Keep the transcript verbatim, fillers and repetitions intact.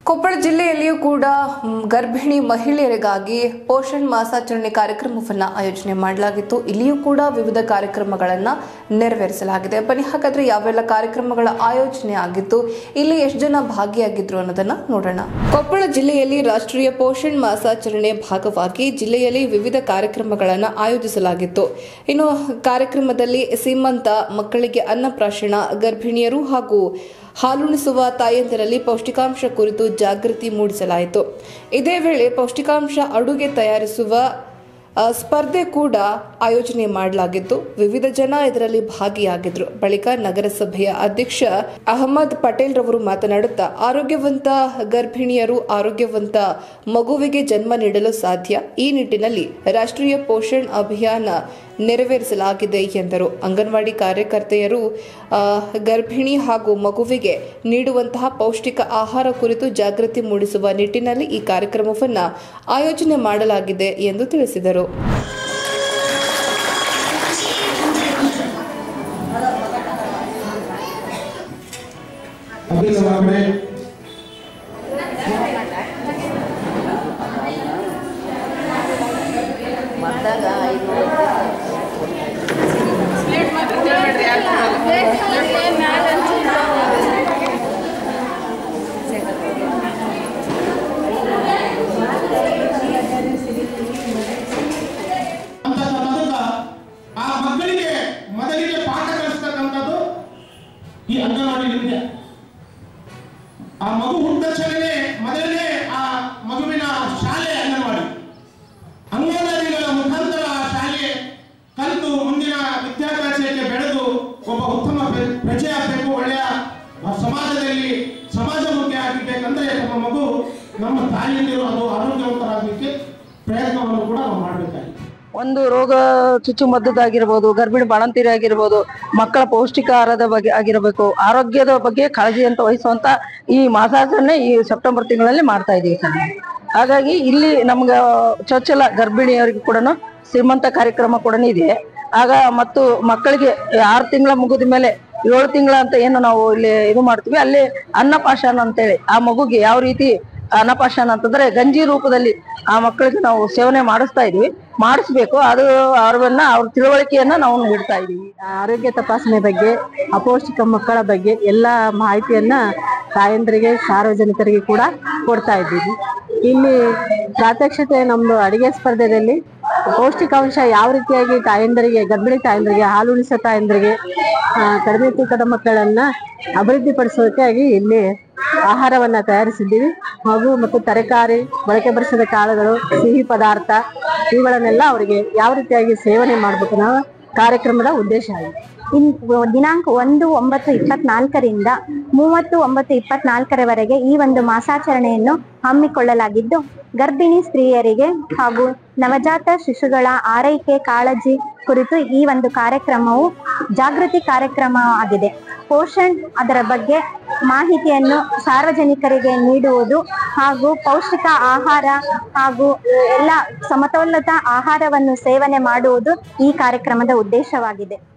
ಕೊಪ್ಪಳ ಜಿಲ್ಲೆಯಲ್ಲಿಯೂ ಕೂಡ ಗರ್ಭಿಣಿ ಮಹಿಳೆಯರಿಗಾಗಿ ಪೋಷಣ್ ಮಾಸಾಚರಣೆ ಕಾರ್ಯಕ್ರಮವನ್ನು ಆಯೋಜನೆ ಮಾಡಲಾಗಿತ್ತು. ಇಲ್ಲಿಯೂ ಕೂಡ ವಿವಿಧ ಕಾರ್ಯಕ್ರಮಗಳನ್ನು ನೆರವೇರಿಸಲಾಗಿದೆ. ಬನ್ನಿ ಹಾಗಾದ್ರೆ ಯಾವೆಲ್ಲ ಕಾರ್ಯಕ್ರಮಗಳ ಆಯೋಜನೆ ಆಗಿತ್ತು, ಇಲ್ಲಿ ಎಷ್ಟು ಜನ ಭಾಗಿಯಾಗಿದ್ರು ಅನ್ನೋದನ್ನ ನೋಡೋಣ. ಕೊಪ್ಪಳ ಜಿಲ್ಲೆಯಲ್ಲಿ ರಾಷ್ಟ್ರೀಯ ಪೋಷಣ್ ಮಾಸಾಚರಣೆ ಭಾಗವಾಗಿ ಜಿಲ್ಲೆಯಲ್ಲಿ ವಿವಿಧ ಕಾರ್ಯಕ್ರಮಗಳನ್ನು ಆಯೋಜಿಸಲಾಗಿತ್ತು. ಇನ್ನು ಕಾರ್ಯಕ್ರಮದಲ್ಲಿ ಸೀಮಂತ, ಮಕ್ಕಳಿಗೆ ಅನ್ನಪ್ರಾಶನ, ಗರ್ಭಿಣಿಯರು ಹಾಗೂ ಹಾಲುಣಿಸುವ ತಾಯಂದಿರಲ್ಲಿ ಪೌಷ್ಟಿಕಾಂಶ ಕುರಿತು ಜಾಗೃತಿ ಮೂಡಿಸಲಾಯಿತು. ಇದೇ ವೇಳೆ ಪೌಷ್ಟಿಕಾಂಶ ಅಡುಗೆ ತಯಾರಿಸುವ ಸ್ಪರ್ಧೆ ಕೂಡ ಆಯೋಜನೆ ಮಾಡಲಾಗಿತ್ತು. ವಿವಿಧ ಜನ ಇದರಲ್ಲಿ ಭಾಗಿಯಾಗಿದ್ರು. ಬಳಿಕ ನಗರಸಭೆಯ ಅಧ್ಯಕ್ಷ ಅಹಮದ್ ಪಟೇಲ್ ರವರು ಮಾತನಾಡುತ್ತಾ, ಆರೋಗ್ಯವಂತ ಗರ್ಭಿಣಿಯರು ಆರೋಗ್ಯವಂತ ಮಗುವಿಗೆ ಜನ್ಮ ನೀಡಲು ಸಾಧ್ಯ. ಈ ನಿಟ್ಟಿನಲ್ಲಿ ರಾಷ್ಟ್ರೀಯ ಪೋಷಣ್ ಅಭಿಯಾನ ನೆರವೇರಿಸಲಾಗಿದೆ ಎಂದರು. ಅಂಗನವಾಡಿ ಕಾರ್ಯಕರ್ತೆಯರು ಗರ್ಭಿಣಿ ಹಾಗೂ ಮಗುವಿಗೆ ನೀಡುವಂತಹ ಪೌಷ್ಟಿಕ ಆಹಾರ ಕುರಿತು ಜಾಗೃತಿ ಮೂಡಿಸುವ ನಿಟ್ಟಿನಲ್ಲಿ ಈ ಕಾರ್ಯಕ್ರಮವನ್ನು ಆಯೋಜನೆ ಮಾಡಲಾಗಿದೆ ಎಂದು ತಿಳಿಸಿದರು. ಆ ಮಕ್ಕಳಿಗೆ ಮೊದಲಿಗೆ ಪಾಠ ಕಲಿಸ್ತಕ್ಕಂಥದ್ದು ಈ ಅಂಗನವಾಡಿ ವಿದ್ಯೆ. ಆ ಮಗು ಹುಟ್ಟ ತಕ್ಷಣವೇ ಮೊದಲನೇ ಆ ಮಗುವಿನ ಶಾಲೆ ಅಂಗನವಾಡಿ. ಅಂಗನವಾಡಿಗಳ ಮುಖಾಂತರ ಆ ಶಾಲೆ ಕಲಿತು ಮುಂದಿನ ವಿದ್ಯಾಭ್ಯಾಸಕ್ಕೆ ಬೆಳೆದು ಒಬ್ಬ ಉತ್ತಮ ಪ್ರಜೆ ಆಗಬೇಕು, ಒಳ್ಳೆಯ ಸಮಾಜದಲ್ಲಿ ಸಮಾಜಮುಖಿ ಆಗಬೇಕಂದ್ರೆ ನಮ್ಮ ಮಗು, ನಮ್ಮ ತಾಯಿಯಂದಿರು ಅದು ಆರೋಗ್ಯವಂತರಾಗಲಿಕ್ಕೆ ಪ್ರಯತ್ನವನ್ನು ಕೂಡ ನಾವು ಮಾಡಬೇಕಾಗಿದೆ. ಒಂದು ರೋಗ ಚುಚ್ಚುಮದ್ದುದಾಗಿರ್ಬೋದು, ಗರ್ಭಿಣಿ ಬಾಣಂತಿಯರು ಆಗಿರ್ಬೋದು, ಮಕ್ಕಳ ಪೌಷ್ಟಿಕ ಆಹಾರದ ಬಗ್ಗೆ ಆಗಿರಬೇಕು, ಆರೋಗ್ಯದ ಬಗ್ಗೆ ಕಾಳಜಿ ಅಂತ ವಹಿಸುವಂತ ಈ ಮಾಸಾಚರಣೆ ಈ ಸೆಪ್ಟೆಂಬರ್ ತಿಂಗಳಲ್ಲಿ ಮಾಡ್ತಾ ಇದೀವಿ ಸರ್. ಹಾಗಾಗಿ ಇಲ್ಲಿ ನಮ್ಗೆ ಚೊಚ್ಚಲ ಗರ್ಭಿಣಿಯವರಿಗೆ ಕೂಡ ಶ್ರೀಮಂತ ಕಾರ್ಯಕ್ರಮ ಕೂಡ ಇದೆ. ಆಗ ಮತ್ತು ಮಕ್ಕಳಿಗೆ ಆರು ತಿಂಗಳ ಮುಗಿದ ಮೇಲೆ ಏಳು ತಿಂಗಳ ಅಂತ ಏನು ನಾವು ಇಲ್ಲಿ ಇದು ಮಾಡ್ತೀವಿ, ಅಲ್ಲಿ ಅನ್ನಪಾಶನ ಅಂತೇಳಿ ಆ ಮಗುಗೆ ಯಾವ ರೀತಿ ಅನ್ನಪಾಶನ ಅಂತಂದ್ರೆ ಗಂಜಿ ರೂಪದಲ್ಲಿ ಆ ಮಕ್ಕಳಿಗೆ ನಾವು ಸೇವನೆ ಮಾಡಿಸ್ತಾ ಇದೀವಿ, ಮಾಡಿಸ್ಬೇಕು. ಅದು ಅವ್ರನ್ನ ಅವ್ರ ತಿಳುವಳಿಕೆಯನ್ನ ನಾವು ನೀಡ್ತಾ ಇದೀವಿ. ಆರೋಗ್ಯ ತಪಾಸಣೆ ಬಗ್ಗೆ, ಅಪೌಷ್ಟಿಕ ಮಕ್ಕಳ ಬಗ್ಗೆ ಎಲ್ಲ ಮಾಹಿತಿಯನ್ನ ತಾಯಂದ್ರಿಗೆ, ಸಾರ್ವಜನಿಕರಿಗೆ ಕೂಡ ಕೊಡ್ತಾ ಇದ್ದೀವಿ. ಇಲ್ಲಿ ಪ್ರಾತ್ಯಕ್ಷತೆ ನಮ್ದು ಅಡಿಗೆ ಸ್ಪರ್ಧೆಯಲ್ಲಿ ಪೌಷ್ಟಿಕಾಂಶ ಯಾವ ರೀತಿಯಾಗಿ ತಾಯಂದರಿಗೆ, ಗರ್ಭಿಣಿ ತಾಯಂದರಿಗೆ, ಹಾಲುಣಿಸೋ ತಾಯಂದರಿಗೆ, ಕಡಿಮೆ ತೂಕದ ಮಕ್ಕಳನ್ನ ಅಭಿವೃದ್ಧಿಪಡಿಸೋದಕ್ಕಾಗಿ ಇಲ್ಲಿ ಆಹಾರವನ್ನ ತಯಾರಿಸಿದ್ದೀವಿ. ಹಾಗೂ ಮತ್ತು ತರಕಾರಿ, ಬಳಕೆ ಬರಿಸಿದ ಕಾಳುಗಳು, ಸಿಹಿ ಪದಾರ್ಥ ಇವುಗಳನ್ನೆಲ್ಲ ಅವರಿಗೆ ಯಾವ ರೀತಿಯಾಗಿ ಸೇವನೆ ಮಾಡಬೇಕು ಅನ್ನೋ ಕಾರ್ಯಕ್ರಮದ ಉದ್ದೇಶ ಆಗಿದೆ. ಇನ್ ದಿನಾಂಕ ಒಂದು ಒಂಬತ್ತು ಇಪ್ಪತ್ನಾಲ್ಕರಿಂದ ಮೂವತ್ತು ಒಂಬತ್ತು ಇಪ್ಪತ್ನಾಲ್ಕರವರೆಗೆ ಈ ಒಂದು ಮಾಸಾಚರಣೆಯನ್ನು ಹಮ್ಮಿಕೊಳ್ಳಲಾಗಿದ್ದು, ಗರ್ಭಿಣಿ ಸ್ತ್ರೀಯರಿಗೆ ಹಾಗೂ ನವಜಾತ ಶಿಶುಗಳ ಆರೈಕೆ ಕಾಳಜಿ ಕುರಿತು ಈ ಒಂದು ಕಾರ್ಯಕ್ರಮವು ಜಾಗೃತಿ ಕಾರ್ಯಕ್ರಮ ಆಗಿದೆ. ಪೋಷಣ್ ಅದರ ಬಗ್ಗೆ ಮಾಹಿತಿಯನ್ನು ಸಾರ್ವಜನಿಕರಿಗೆ ನೀಡುವುದು ಹಾಗೂ ಪೌಷ್ಟಿಕ ಆಹಾರ ಹಾಗೂ ಎಲ್ಲ ಸಮತೋಲಿತ ಆಹಾರವನ್ನು ಸೇವನೆ ಮಾಡುವುದು ಈ ಕಾರ್ಯಕ್ರಮದ ಉದ್ದೇಶವಾಗಿದೆ.